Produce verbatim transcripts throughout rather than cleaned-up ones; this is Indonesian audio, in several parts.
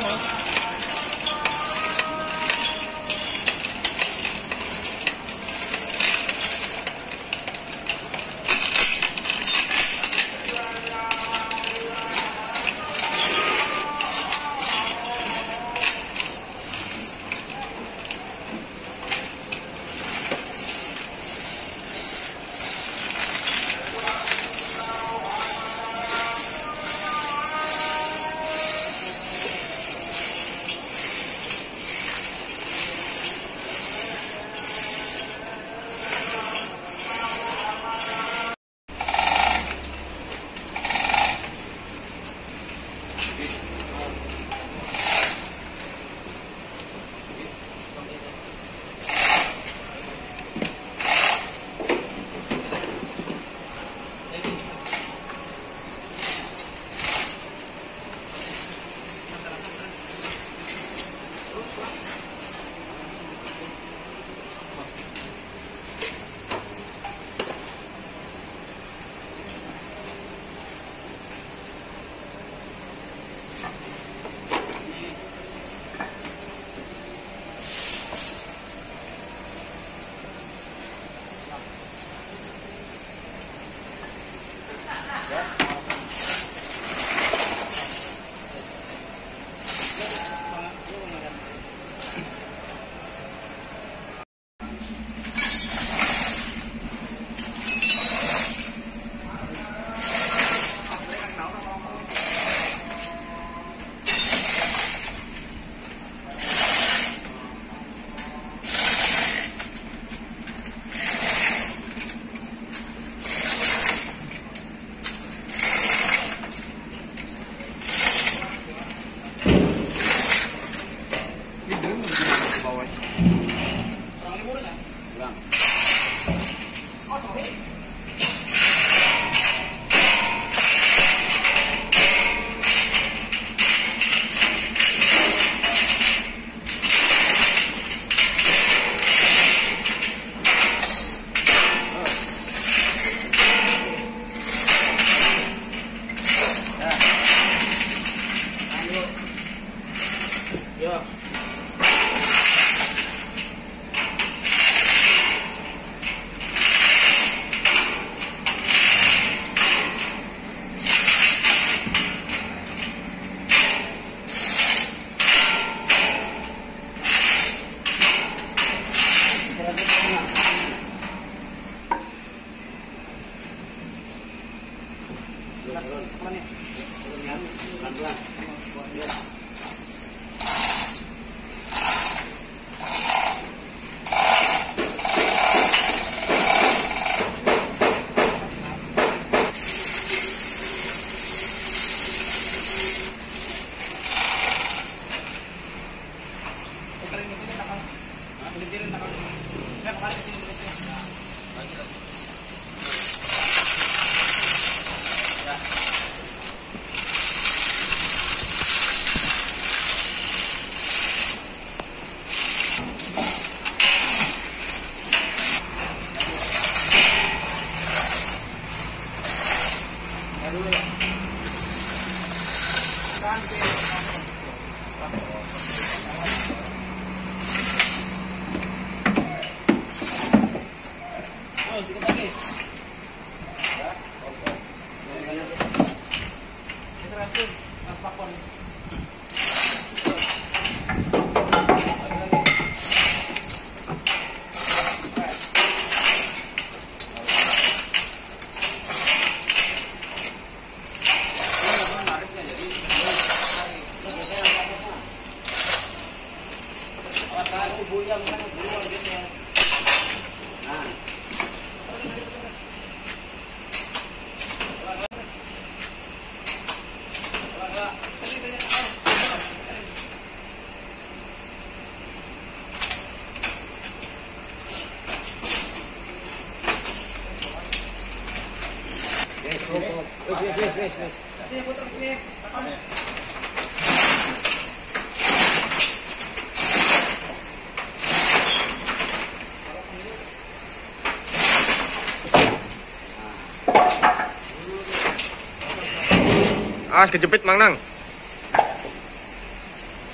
Ah, kejepit Mang Nang.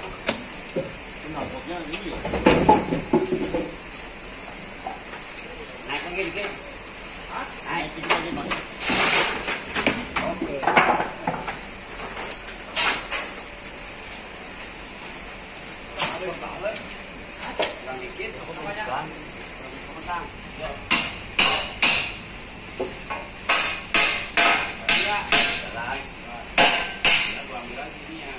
dikit-dikit. Hah? Nah, itu aja, Bang. Oke. Aduh, banget. Kurang dikit, apa banyak? Kurang kentang. Yo. Enggak, jalan. Ya, gua ambil lagi ininya.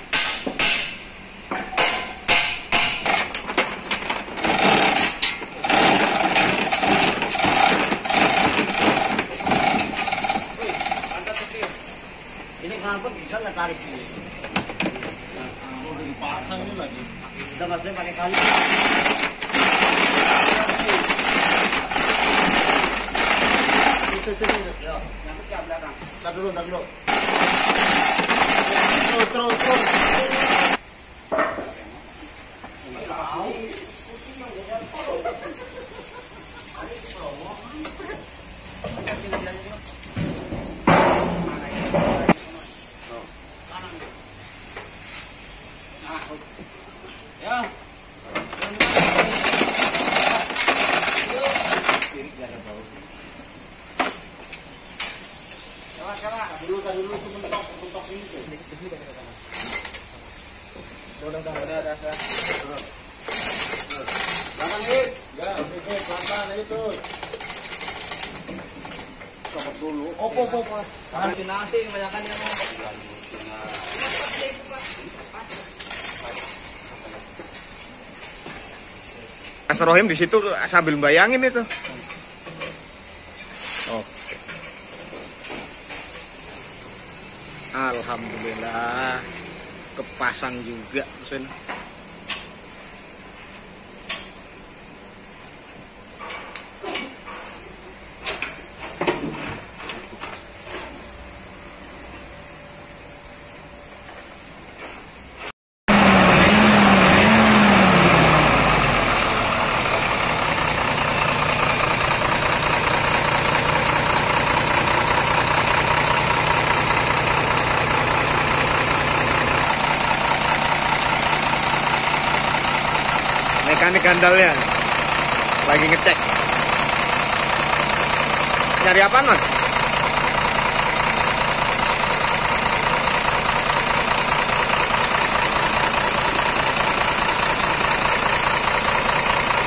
Ini kenapa bisa nggak tarik sini? Nah, udah dipasang ini lagi. Kita maksudnya pakai kali. Itu itu itu. Yo, nyangkut ke belakang. Tar dulu, tar dulu. Terus terus terus. Tahu. Ya. Coba coba dulu kan dulu itu mentok mentok ini tuh. Udah udah udah udah udah. Jangan hit. Ya, oke pelan-pelan aja tuh. Coba dulu. Opo opo opo. Jangan nasi kebanyakan ya mau. Mas Rohim di situ sambil bayangin itu. Oke. Alhamdulillah kepasang juga mesin. Mekanik gandalnya lagi ngecek. Nyari apaan, Mas?